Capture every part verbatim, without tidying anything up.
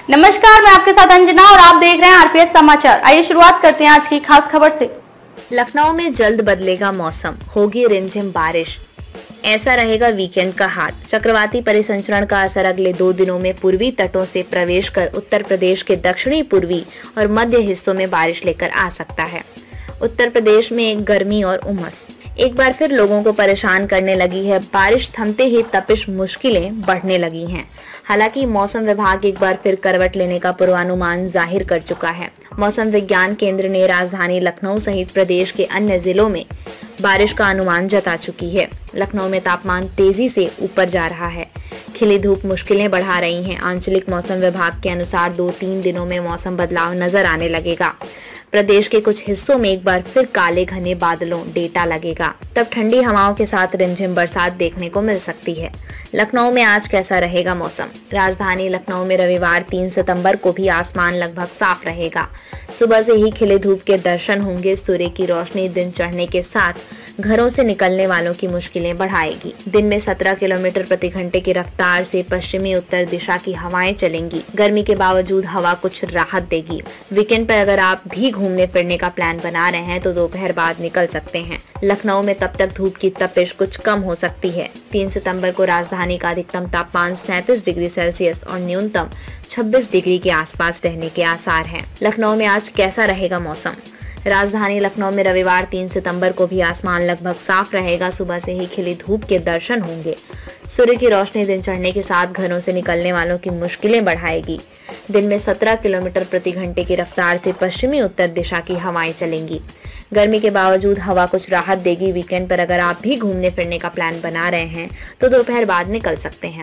नमस्कार, मैं आपके साथ अंजना और आप देख रहे हैं आरपीएस समाचार। आइए शुरुआत करते हैं आज की खास खबर से। लखनऊ में जल्द बदलेगा मौसम, होगी रिमझिम बारिश। ऐसा रहेगा वीकेंड का हाल। चक्रवाती परिसंचरण का असर अगले दो दिनों में पूर्वी तटों से प्रवेश कर उत्तर प्रदेश के दक्षिणी पूर्वी और मध्य हिस्सों में बारिश लेकर आ सकता है। उत्तर प्रदेश में गर्मी और उमस एक बार फिर लोगों को परेशान करने लगी है। बारिश थमते ही तपिश मुश्किलें बढ़ने लगी हैं। हालांकि मौसम विभाग एक बार फिर करवट लेने का पूर्वानुमान जाहिर कर चुका है। मौसम विज्ञान केंद्र ने राजधानी लखनऊ सहित प्रदेश के अन्य जिलों में बारिश का अनुमान जता चुकी है। लखनऊ में तापमान तेजी से ऊपर जा रहा है। खिली धूप मुश्किलें बढ़ा रही हैं। आंचलिक मौसम विभाग के अनुसार दो तीन दिनों में मौसम बदलाव नजर आने लगेगा। प्रदेश के कुछ हिस्सों में एक बार फिर काले घने बादलों डेटा लगेगा। तब ठंडी हवाओं के साथ रिमझिम बरसात देखने को मिल सकती है। लखनऊ में आज कैसा रहेगा मौसम? राजधानी लखनऊ में रविवार तीन सितंबर को भी आसमान लगभग साफ रहेगा। सुबह से ही खिले धूप के दर्शन होंगे। सूर्य की रोशनी दिन चढ़ने के साथ घरों से निकलने वालों की मुश्किलें बढ़ाएगी। दिन में सत्रह किलोमीटर प्रति घंटे की रफ्तार से पश्चिमी उत्तर दिशा की हवाएं चलेंगी। गर्मी के बावजूद हवा कुछ राहत देगी। वीकेंड पर अगर आप भी घूमने फिरने का प्लान बना रहे हैं तो दोपहर बाद निकल सकते हैं। लखनऊ में तब तक धूप की तपिश कुछ कम हो सकती है। तीन सितंबर को राजधानी का अधिकतम तापमान सैंतीस डिग्री सेल्सियस और न्यूनतम छब्बीस डिग्री के आसपास रहने के आसार हैं। लखनऊ में आज कैसा रहेगा मौसम? राजधानी लखनऊ में रविवार तीन सितंबर को भी आसमान लगभग साफ रहेगा। सुबह से ही खिली धूप के दर्शन होंगे। सूर्य की रोशनी दिन चढ़ने के साथ घरों से निकलने वालों की मुश्किलें बढ़ाएगी। दिन में सत्रह किलोमीटर प्रति घंटे की रफ्तार से पश्चिमी उत्तर दिशा की हवाएं चलेंगी। गर्मी के बावजूद हवा कुछ राहत देगी। वीकेंड पर अगर आप भी घूमने फिरने का प्लान बना रहे हैं तो दोपहर बाद निकल सकते हैं।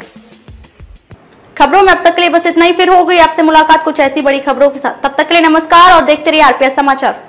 खबरों में अब तक के लिए बस इतना ही। फिर हो गई आपसे मुलाकात कुछ ऐसी बड़ी खबरों के साथ। तब तक के लिए नमस्कार और देखते रहिए आरपीएस समाचार।